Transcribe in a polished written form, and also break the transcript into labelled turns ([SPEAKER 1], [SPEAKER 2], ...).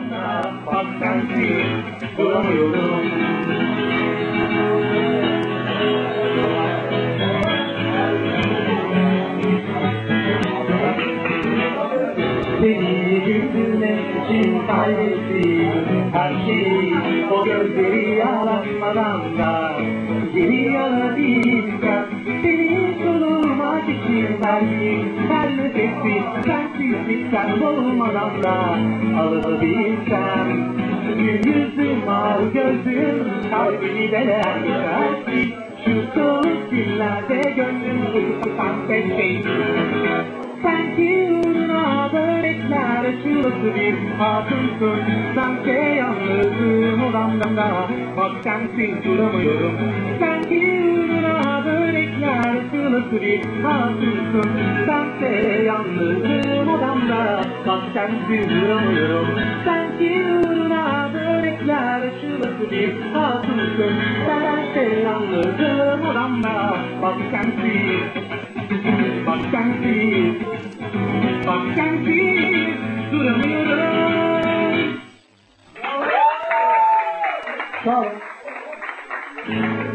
[SPEAKER 1] odamda, bak sensiz duramıyorum. Seni güldürmek için kaybettim her şeyi, o gözleri yalanmadan da geri alabilsem. Seni sorulmak için verdiğim her nefesi sensizlikten olmadan da alabilsem. Gün yüzüm var gözüm, kalbimi deler geçersin. Şu soğuk günlerde gönlüm uykutan tek şey. Sanki uğruna börekler açılası bir hatınsın. Sanki yalnızım odamda, bak sensiz duramıyorum. Sanki uğruna börekler açılası bir hatınsın. Sanki yalnızım odamda, bak sensiz duramıyorum. Sanki uğruna börekler açılası bir hatınsın. Sanki yalnızım odamda, bak sensiz. Bak sensiz, bak sensiz duramıyorum. Sağ olun.